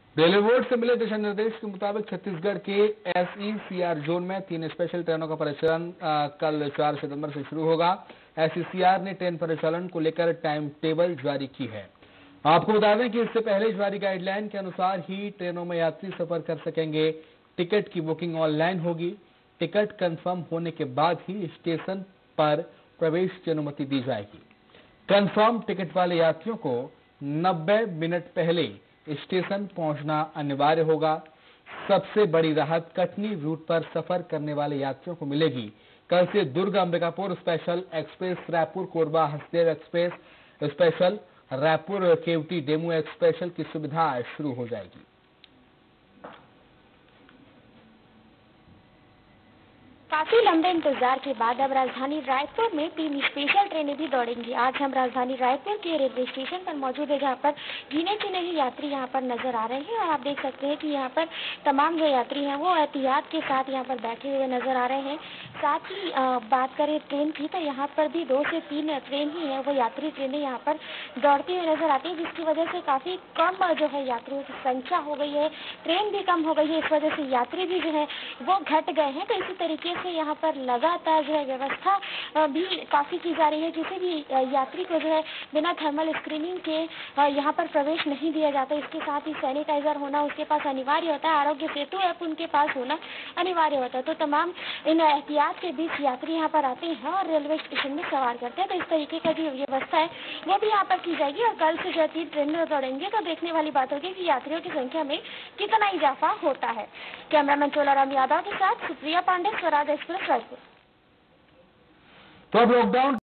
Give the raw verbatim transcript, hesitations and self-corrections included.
Railway board से मिले दिशा निर्देश के मुताबिक छत्तीसगढ़ के एसईसीआर जोन में तीन स्पेशल ट्रेनों का परिचालन कल चार सितंबर से शुरू होगा। एसईसीआर ने ट्रेन परिचालन को लेकर टाइम टेबल जारी की है। आपको बता दें कि इससे पहले जारी गाइडलाइन के अनुसार ही ट्रेनों में यात्री सफर कर सकेंगे। टिकट की बुकिंग ऑनलाइन होगी। टिकट कंफर्म होने के बाद ही स्टेशन पर प्रवेश की अनुमति दी जाएगी। कंफर्म टिकट वाले यात्रियों को नब्बे मिनट पहले स्टेशन पहुंचना अनिवार्य होगा। सबसे बड़ी राहत कटनी रूट पर सफर करने वाले यात्रियों को मिलेगी। कल से Durg Ambikapur special express, Raipur Korba Hasdeo express special, Raipur Kewti DEMU express की सुविधा शुरू हो जाएगी। काफी लंबे इंतजार के बाद अब राजधानी रायपुर में तीन स्पेशल ट्रेनें भी दौड़ेंगी। आज हम राजधानी रायपुर के रेलवे स्टेशन पर मौजूद है, जहां पर गिने चुने ही यात्री यहां पर नजर आ रहे हैं और आप देख सकते हैं कि यहां पर तमाम जो यात्री हैं वो एहतियात के साथ यहां पर बैठे हुए नजर आ रहे हैं। साथ ही आ, बात करें ट्रेन की, तो यहाँ पर भी दो से तीन ट्रेन ही है वो यात्री ट्रेनें यहाँ पर दौड़ती हुई नजर आती है, जिसकी वजह से काफी कम जो है यात्रियों की संख्या हो गई है। ट्रेन भी कम हो गई है, इस वजह से यात्री भी जो है वो घट गए हैं। तो इसी तरीके से यहाँ पर लगातार जो है व्यवस्था भी काफी की जा रही है। किसी भी यात्री को जो है बिना थर्मल स्क्रीनिंग के यहाँ पर प्रवेश नहीं दिया जाता। इसके साथ ही सैनिटाइजर होना उसके पास अनिवार्य होता है, आरोग्य सेतु ऐप उनके पास होना अनिवार्य होता है। तो तमाम इन एहतियात के बीच यात्री यहाँ पर आते हैं और रेलवे स्टेशन में सवार करते हैं। तो इस तरीके का जो व्यवस्था है वो भी यहाँ पर की जाएगी और कल से जो तीन ट्रेनें दौड़ेंगे तो देखने वाली बात होगी कि यात्रियों की संख्या में कितना इजाफा होता है। कैमरामैन चोलाराम यादव के साथ सुप्रिया पांडे, स्वराज एक्सप्रेस, रायपुर। तो अब लॉकडाउन